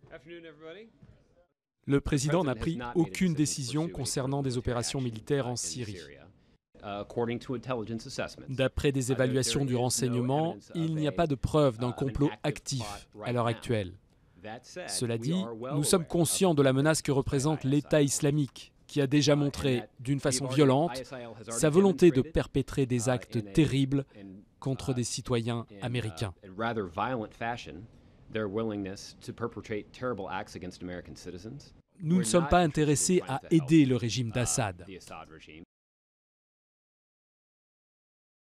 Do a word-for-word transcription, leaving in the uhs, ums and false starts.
Le président n'a pris aucune décision concernant des opérations militaires en Syrie. D'après des évaluations du renseignement, il n'y a pas de preuve d'un complot actif à l'heure actuelle. Cela dit, nous sommes conscients de la menace que représente l'État islamique, qui a déjà montré, d'une façon violente, sa volonté de perpétrer des actes terribles contre des citoyens américains. Nous ne sommes pas intéressés à aider le régime d'Assad.